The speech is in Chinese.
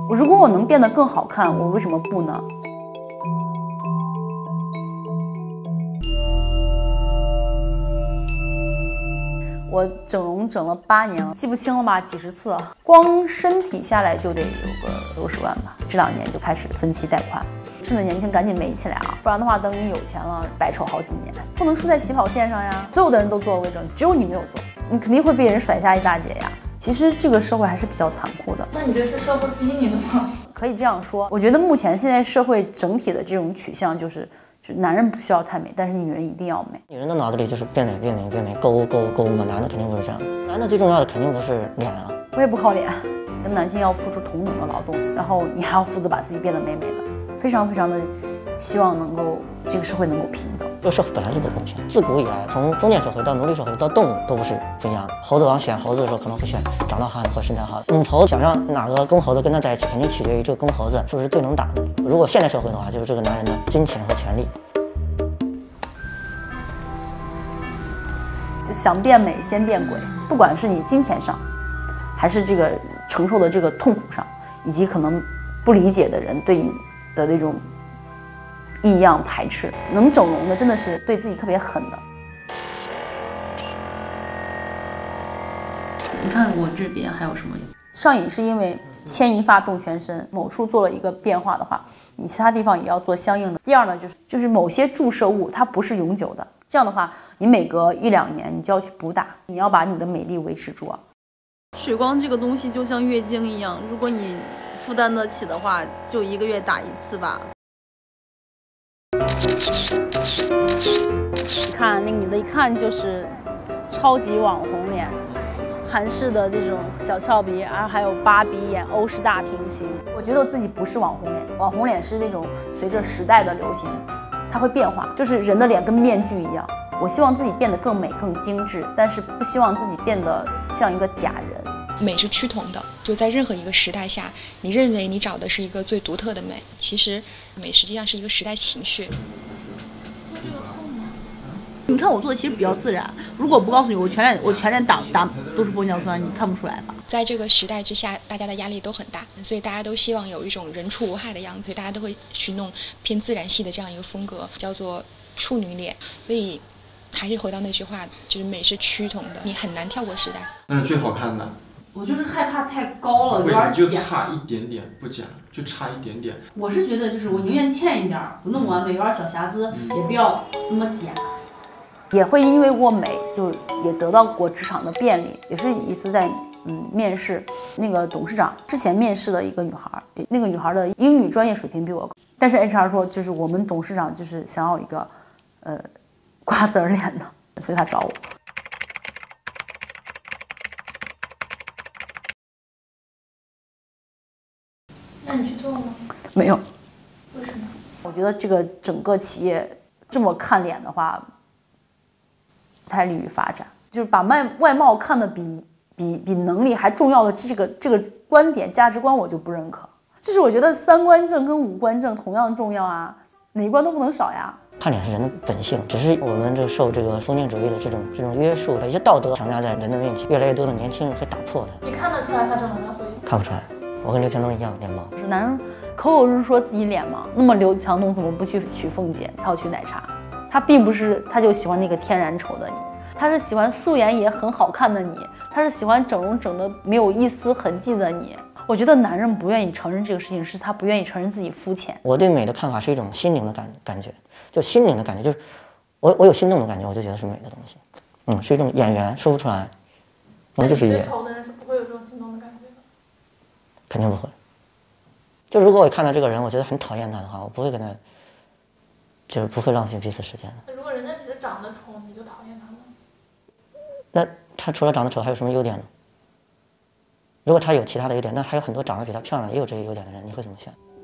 如果我能变得更好看，我为什么不呢？我整容整了8年了，记不清了吧，几十次了。光身体下来就得有个60万吧。这2年就开始分期贷款，趁着年轻赶紧美起来啊，不然的话，等你有钱了，白丑好几年。不能输在起跑线上呀！所有的人都做了微整，只有你没有做，你肯定会被人甩下一大截呀。其实这个社会还是比较残酷的。 那你觉得是社会逼你的吗？ 可以这样说，我觉得目前现在社会整体的这种取向就是。男人不需要太美，但是女人一定要美。 女人的脑子里就是变美、变美、变美，勾嘛。男的肯定不是这样的，男的最重要的肯定不是脸啊。 我也不靠脸，跟男性要付出同等的劳动，然后你还要负责把自己变得美美的。非常非常的希望能够这个社会能够平等。 这个社会本来就不公平，自古以来，从封建社会到奴隶社会到动物都不是不一样的。猴子王选猴子的时候可能会选长得好和身材好的。母猴想让哪个公猴子跟他在一起，肯定取决于这个公猴子是不是最能打的。如果现代社会的话，就是这个男人的金钱和权利。 想变美先变鬼，不管是你金钱上，还是这个承受的这个痛苦上，以及可能不理解的人对你的那种异样排斥，能整容的真的是对自己特别狠的。你看我这边还有什么？上瘾是因为牵一发动全身，某处做了一个变化的话，你其他地方也要做相应的。第二呢，就是某些注射物它不是永久的，这样的话，你每隔1、2年你就要去补打，你要把你的美丽维持住啊。水光这个东西就像月经一样，如果你负担得起的话，就1个月打1次吧。你看那个女的，一看就是超级网红脸。韩式的这种小翘鼻，然后还有芭比眼、欧式大平行。我觉得我自己不是网红脸，网红脸是那种随着时代的流行，它会变化，就是人的脸跟面具一样。我希望自己变得更美、更精致，但是不希望自己变得像一个假人。 美是趋同的，就在任何一个时代下，你认为你找的是一个最独特的美，其实美实际上是一个时代情绪。 你看我做的其实比较自然，如果不告诉你我全脸打都是玻尿酸，你看不出来吧？ 在这个时代之下，大家的压力都很大，所以大家都希望有一种人畜无害的样子，所以大家都会去弄偏自然系的这样一个风格，叫做处女脸。所以还是回到那句话，就是美是趋同的，你很难跳过时代。 那是最好看的。 我就是害怕太高了，有点假。 就差一点点，不假，就差一点点。 我是觉得就是我宁愿欠一点，不那么完美，有点小瑕疵，也不要那么假。 也会因为过美，就也得到过职场的便利。也是一次在面试，那个董事长之前面试的一个女孩，那个女孩的英语专业水平比我高，但是 HR 说就是我们董事长就是想要一个瓜子脸的，所以他找我。 那你去做了吗？ 没有。 为什么？ 我觉得这个整个企业这么看脸的话，不太利于发展。就是把外貌看得比能力还重要的这个观点价值观，我就不认可。就是我觉得3观正跟5官正同样重要啊，哪一关都不能少呀。 看脸是人的本性，只是我们这受这个封建主义的这种约束，一些道德强加在人的面前，越来越多的年轻人会打破它。 你看得出来他整了吗？所以看不出来，我跟刘强东一样脸盲。 男人口口声声说自己脸盲，那么刘强东怎么不去娶凤姐，他要娶奶茶？他并不是他就喜欢那个天然丑的你，他是喜欢素颜也很好看的你，他是喜欢整容整得没有一丝痕迹的你。我觉得男人不愿意承认这个事情，是他不愿意承认自己肤浅。 我对美的看法是一种心灵的感觉，就心灵的感觉，就是我有心动的感觉，我就觉得是美的东西。是一种演员说不出来，我们就是演。 丑的人是不会有这种心动的感觉的。 肯定不会。就如果我看到这个人，我觉得很讨厌他的话，我不会跟他，就是不会浪费彼此时间的。 那如果人家只是长得丑，你就讨厌他吗？ 那他除了长得丑还有什么优点呢？如果他有其他的优点，那还有很多长得比他漂亮也有这些优点的人，你会怎么选？